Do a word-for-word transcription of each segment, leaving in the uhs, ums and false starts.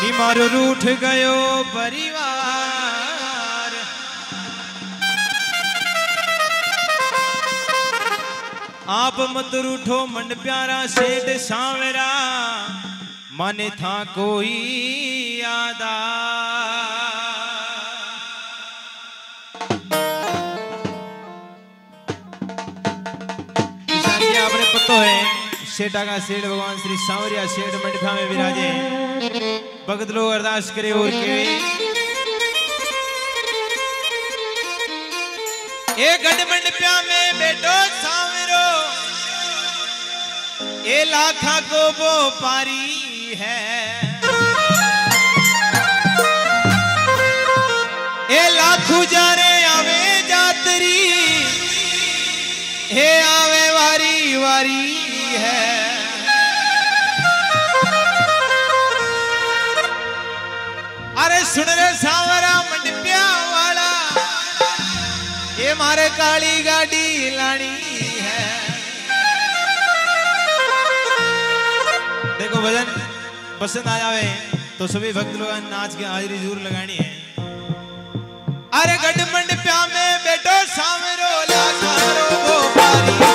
मारो रूठ गयो परिवार। आप मत रूठो मन प्यारा सेठ सांवरा, माने था कोई यादा। आपने पतो है सेठा का सेठ भगवान श्री सांवरिया सेठ मंडपा में विराजे। भगत लोग अरदास करे और के ए गढ़ मंडपा में बैठो सांवरो, ए लाखा को वो पारी है। ए लाखू जारे आवे जातरी, हे आवे वारी वारी है। अरे सुन रे सांवरा मंडपिया वाला, ये मारे काली गाड़ी लानी है। देखो भजन पसंद आ जावे तो सभी भक्त लोग नाच के हाजिरी जरूर लगानी है। अरे गढ़ मंडपिया में बैठो सांवरो, लाखारो वो पारी है।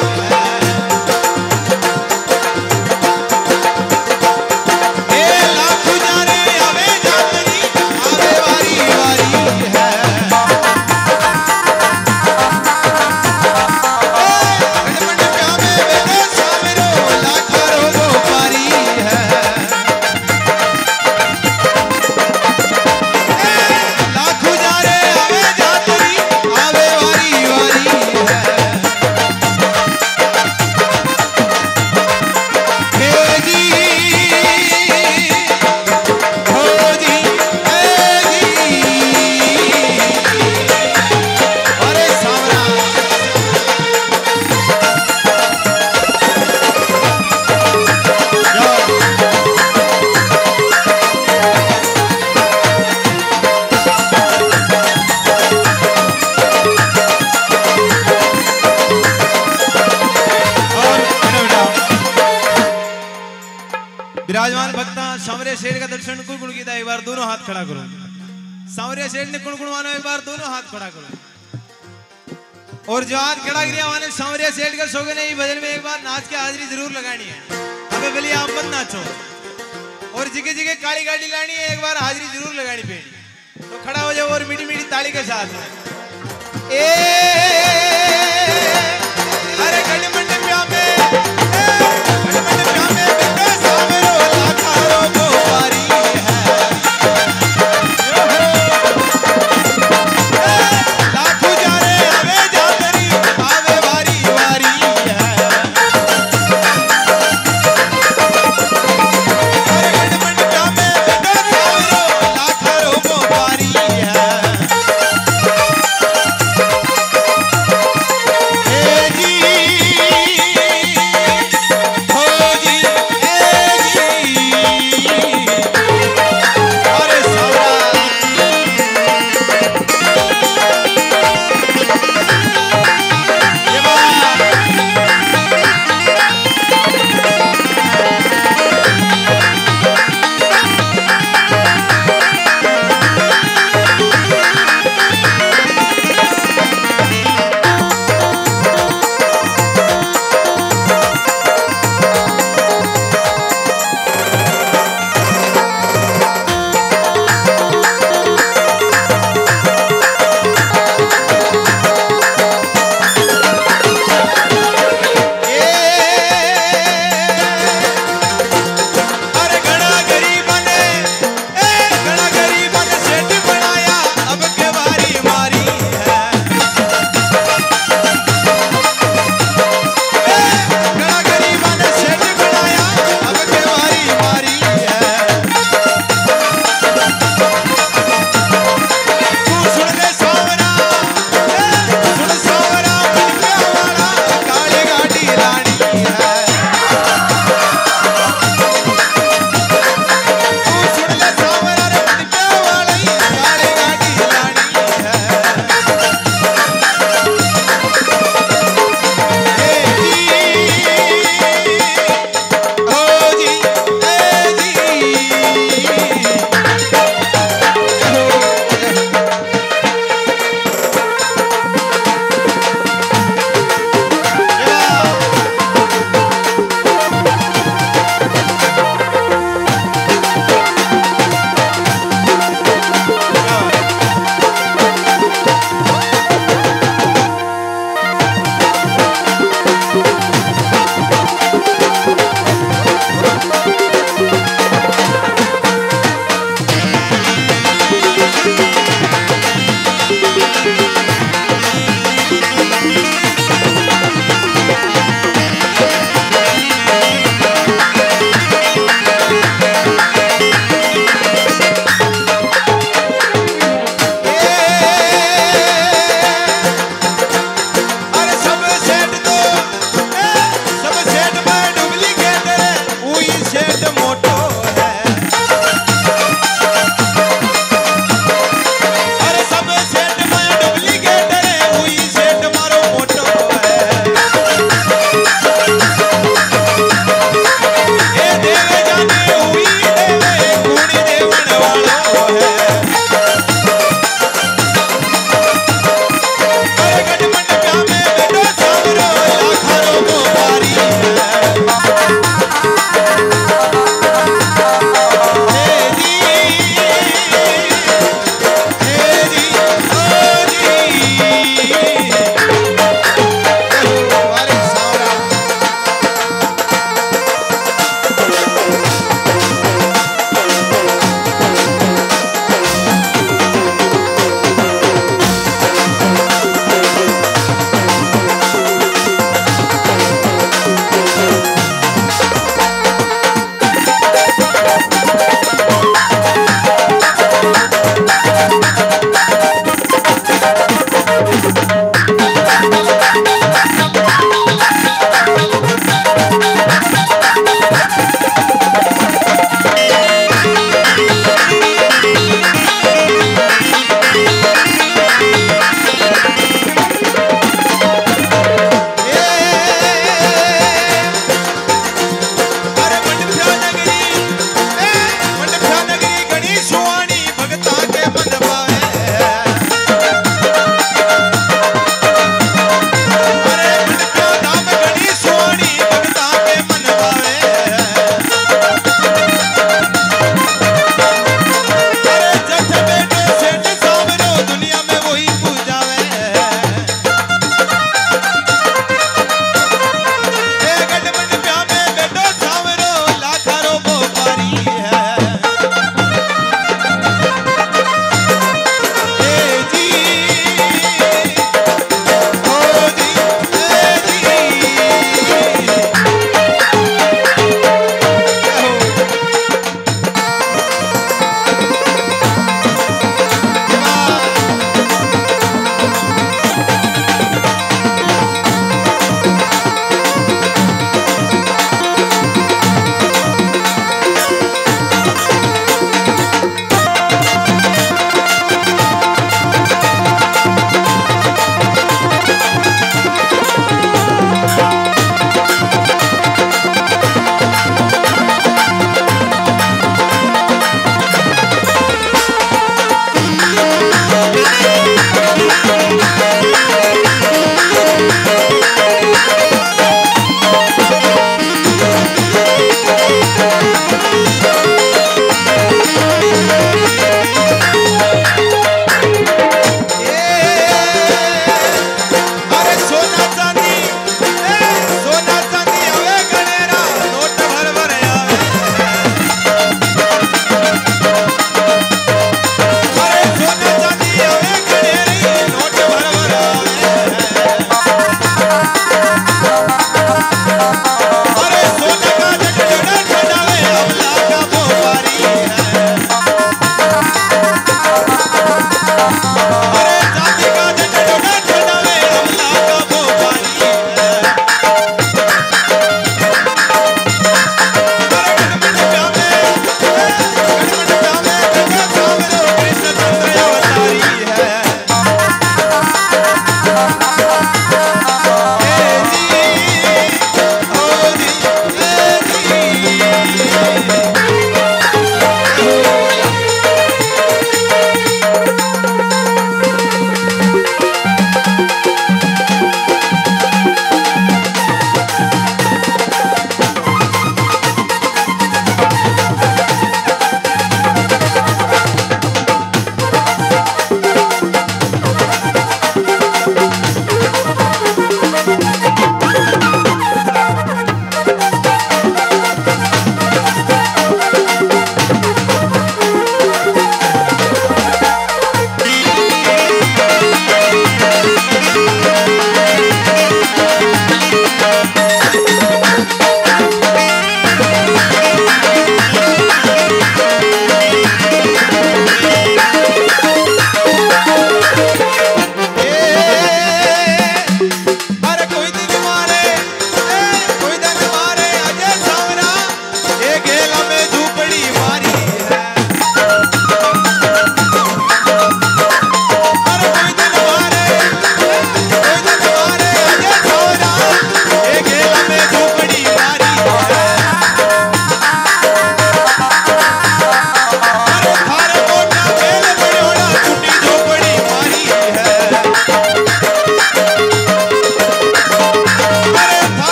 विराजमान भक्ता सांवरिया सेठ का दर्शन कुल कुल कीता, एक बार दोनों हाथ खड़ा करो। सांवरिया सेठ ने कुल कुलवानो, एक बार दोनों हाथ खड़ा करो। और जो हाथ खड़ा किया माने सांवरिया सेठ का सोगे नहीं भजन में एक बार नाच के हाजिरी जरूर लगानी है। अबे भले आप मत नाचो, और जिगे जिगे काली गाड़ी लानी है एक बार हाजिरी जरूर लगानी पेड़ी। तो खड़ा हो जाओ और मीठी मीठी ताली के साथ। ए